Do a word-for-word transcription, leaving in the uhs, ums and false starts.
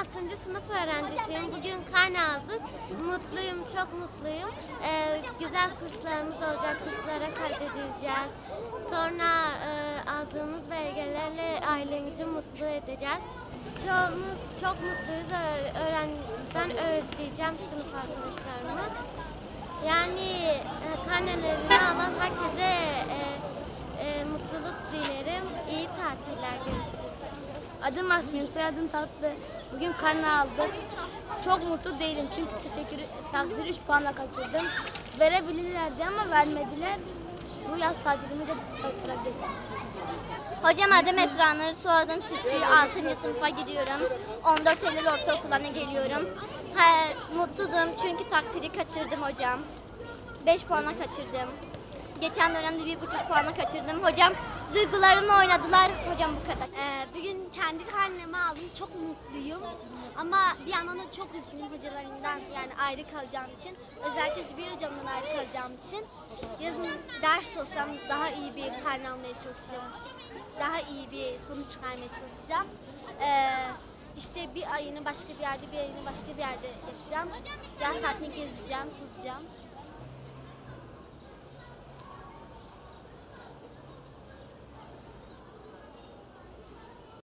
altıncı sınıf öğrencisiyim. Bugün karne aldık. Mutluyum, çok mutluyum. Ee, güzel kurslarımız olacak, kurslara kaydedileceğiz. Sonra e, aldığımız belgelerle ailemizi mutlu edeceğiz. Çoğumuz çok mutluyuz. Öğren ben özleyeceğim sınıf arkadaşlarımı. Yani e, karnelerini alan herkese e, e, mutluluk dilerim. İyi tatiller dilerim. Adım Asmin, soyadım Tatlı. Bugün karne aldık. Çok mutlu değilim çünkü teşekkür takdir üç puanla kaçırdım. Verebilirlerdi ama vermediler. Bu yaz tatilimi de çalışarak geçireceğim. Hocam adım Esra Nur, soyadım Sütçü. altıncı sınıfa gidiyorum. on dört Eylül Ortaokulu'na geliyorum. He, mutsuzum çünkü takdiri kaçırdım hocam. beş puanla kaçırdım. Geçen dönemde bir buçuk puanla kaçırdım. Hocam duygularımla oynadılar. Hocam bu kadar. Ee, bugün kendi karnemi aldım. Çok mutluyum. Ama bir yandan da çok üzgünüm hocalarımdan, yani ayrı kalacağım için. Özellikle Zübeyir hocamdan ayrı kalacağım için. Yazın ders çalışacağım. Daha iyi bir karne almaya çalışacağım. Daha iyi bir sonuç çıkarmaya çalışacağım. Ee, işte bir ayını başka bir yerde, bir ayını başka bir yerde yapacağım. Yaz tatilini gezeceğim, tozacağım.